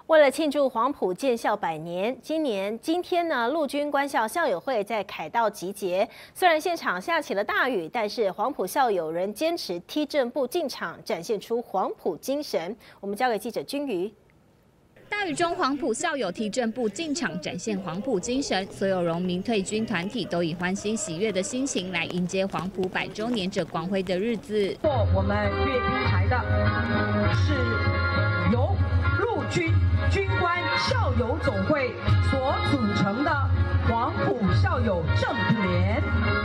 为了庆祝黄埔建校100年，今天呢，陆军官校校友会在凯道集结。虽然现场下起了大雨，但是黄埔校友仍坚持踢正步进场，展现出黄埔精神。我们交给记者君瑜。 大雨中，黄埔校友踢正步进场，展现黄埔精神。所有荣民退军团体都以欢欣喜悦的心情来迎接黄埔100周年这光辉的日子。 我们阅兵台的是由陆军军官校友总会所组成的黄埔校友政联。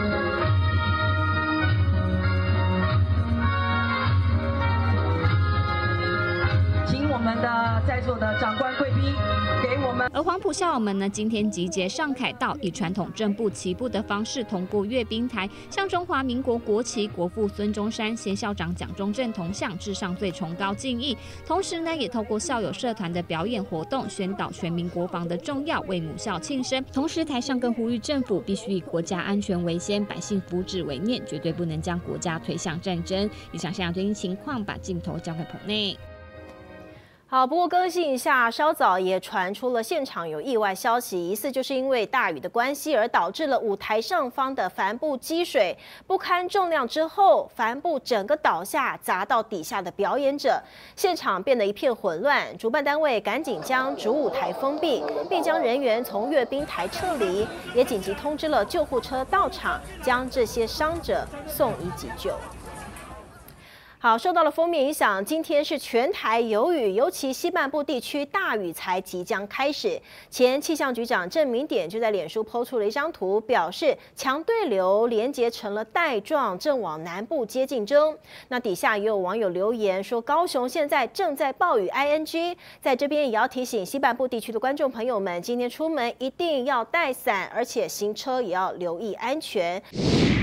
我们的在座的长官贵宾，给我们。 而黄埔校友们呢，今天集结上凯道，以传统正步齐步的方式通过阅兵台，向中华民国国旗、国父孙中山、先校长蒋中正铜像致上最崇高敬意。同时呢，也透过校友社团的表演活动，宣导全民国防的重要，为母校庆生。同时，台上更呼吁政府必须以国家安全为先，百姓福祉为念，绝对不能将国家推向战争。以上现场最新情况，把镜头交给棚内。 好，不过更新一下，稍早也传出了现场有意外消息，疑似就是因为大雨的关系而导致了舞台上方的帆布积水不堪重量之后，帆布整个倒下，砸到底下的表演者，现场变得一片混乱。主办单位赶紧将主舞台封闭，并将人员从阅兵台撤离，也紧急通知了救护车到场，将这些伤者送医急救。 好，受到了锋面影响，今天是全台有雨，尤其西半部地区大雨才即将开始。前气象局长郑明典就在脸书抛出了一张图，表示强对流连结成了带状，正往南部接近中。那底下也有网友留言说，高雄现在正在暴雨 ING， 在这边也要提醒西半部地区的观众朋友们，今天出门一定要带伞，而且行车也要留意安全。